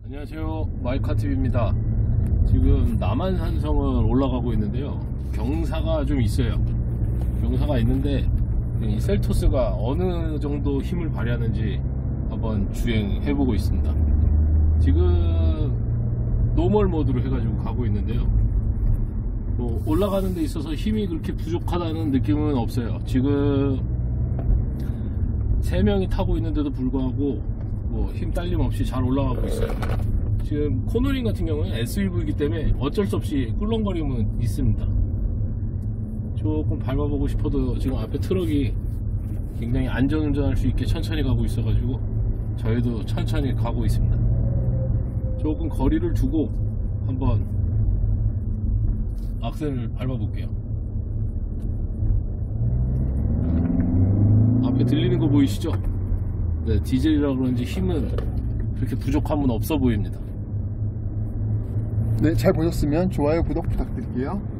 안녕하세요, 마이카TV입니다. 지금 남한산성을 올라가고 있는데요, 경사가 좀 있어요. 경사가 있는데 이 셀토스가 어느 정도 힘을 발휘하는지 한번 주행해보고 있습니다. 지금 노멀 모드로 해가지고 가고 있는데요, 뭐 올라가는 데 있어서 힘이 그렇게 부족하다는 느낌은 없어요. 지금 3명이 타고 있는데도 불구하고 뭐 힘 딸림 없이 잘 올라가고 있어요. 지금 코너링 같은 경우는 SUV이기 때문에 어쩔 수 없이 꿀렁거림은 있습니다. 조금 밟아보고 싶어도 지금 앞에 트럭이 굉장히 안전운전할 수 있게 천천히 가고 있어 가지고 저희도 천천히 가고 있습니다. 조금 거리를 두고 한번 악셀을 밟아볼게요. 앞에 들리는 거 보이시죠? 네, 디젤이라 그런지 힘은 그렇게 부족함은 없어 보입니다. 네, 잘 보셨으면 좋아요, 구독 부탁드릴게요.